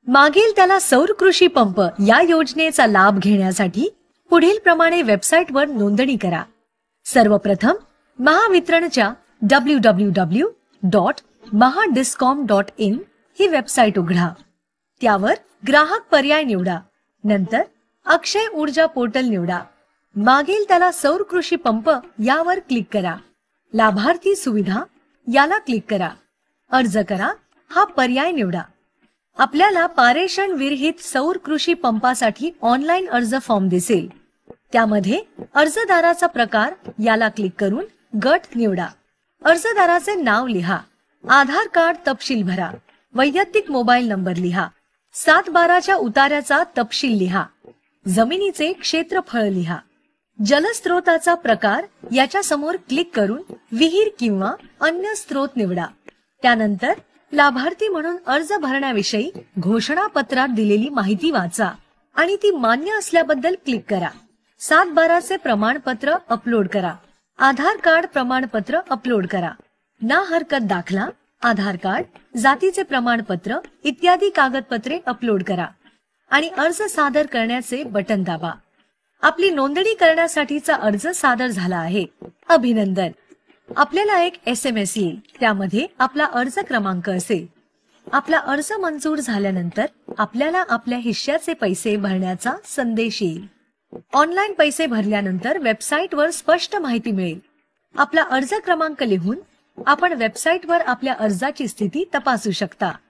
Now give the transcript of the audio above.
मागेल त्याला सौर कृषी पंप या योजनेचा लाभ घेण्यासाठी पुढील प्रमाणे वेबसाईटवर नोंदणी करा। सर्वप्रथम महावितरणच्या www.mahadiscom.in ही वेबसाईट उघडा। त्यावर ग्राहक पर्याय निवडा। नंतर अक्षय ऊर्जा पोर्टल निवडा। मागेल त्याला सौर कृषी पंप यावर क्लिक करा। लाभार्थी सुविधा याला क्लिक करा। अर्ज करा हा पर्याय निवडा। आपल्याला पारेषण विरहित सौर कृषी पंपासाठी ऑनलाइन अर्ज फॉर्म दिसेल। त्यामध्ये अर्जदाराचा प्रकार याला क्लिक करून गट निवडा। अर्जदाराचे नाव लिहा। आधार कार्ड तपशील भरा। वैयक्तिक मोबाईल नंबर लिहा। 7/12च्या उतार्याचा तपशील लिहा। जमिनीचे क्षेत्रफळ लिहा। जलस्रोताचा प्रकार याच्या समोर क्लिक करून विहीर किंवा अन्य स्रोत निवडा। त्यानंतर लाभार्थी म्हणून अर्ज भरण्याविषयी घोषणापत्रात दिलेली माहिती वाचा आणि ती मान्य असल्याबद्दल क्लिक करा। 7/12चे प्रमाणपत्र अपलोड करा। आधार कार्ड प्रमाणपत्र अपलोड करा। ना हरकत दाखला, आधार कार्ड, जातीचे प्रमाणपत्र इत्यादी कागदपत्रे अपलोड करा आणि अर्ज सादर करण्याचे बटन दाबा। आपली नोंदणी करण्यासाठीचा अर्ज सादर झाला आहे। अभिनंदन। आपल्याला एक SMS येईल। त्यामध्ये आपला अर्ज क्रमांक असेल। आपला अर्ज मंजूर झाल्यानंतर आपल्याला आपल्या हिश्श्याचे पैसे भरण्याचा संदेश येईल। ऑनलाइन पैसे भरल्यानंतर वेबसाईटवर स्पष्ट माहिती मिळेल। आपला अर्ज क्रमांक लिहून आपण वेबसाईटवर आपल्या अर्जाची स्थिती तपासू शकता।